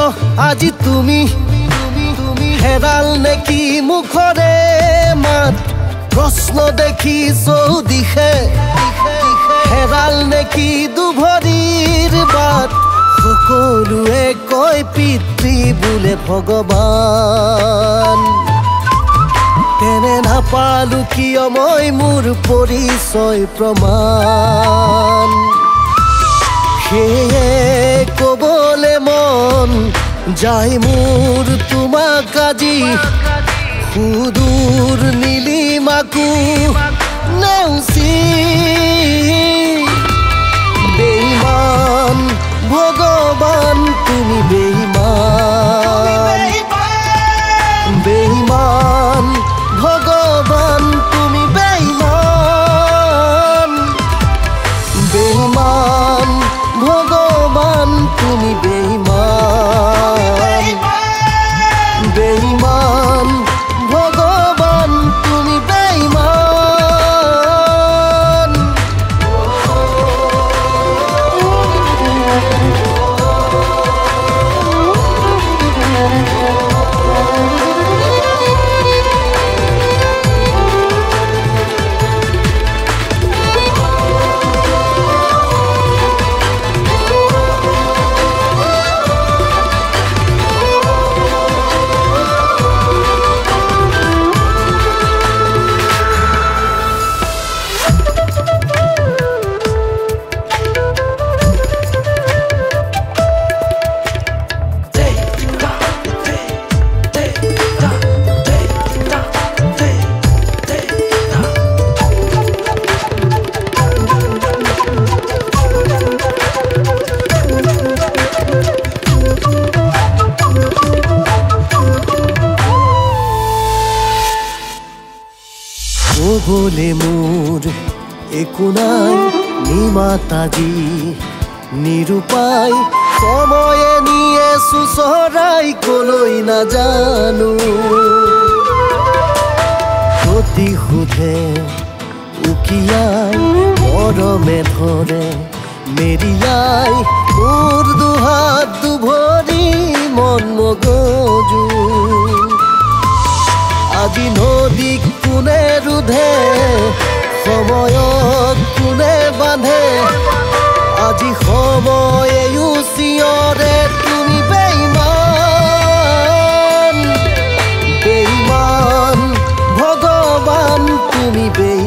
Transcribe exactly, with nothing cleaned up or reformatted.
আজি তুমি তুমি হেৰাল নেকি মুখৰে মাত প্ৰশ্ন দেখি চৌদিশে হেৰাল নেকি দুভৰিৰ বাট সকলোৱে কয় পিতৃ বোলে ভগৱান তেনে নাপালো কিয় মই মোৰ পৰিচয় প্ৰমাণ সেয়ে কবলে মন যায় মোৰ তোমাক আজি সুদূৰ নীলিমাকো নেওচি বেইমান ভগৱান তুমি বেইমান বেইমান ভগৱান তুমি বেইমান বেইমান ভগৱান তুমি বেইমান বেইমান ভগৱান তুমি বেইমান বলে মোর একো নাই নিমাতাজি নিরূপায় সময়ে নিয়ে সুচৰাই কলৈ নাজানো প্ৰতিশোধে উকিয়াই মৰমে ধৰে মেৰিয়াই মোৰ দুহাত দুভৰি মন মগজু আজি নদীক কোনে ৰুধে সময়ক কোনে বান্ধে আজি সময়েও চিঞৰে তুমি বেইমান বেইমান ভগৱান তুমি বেইমান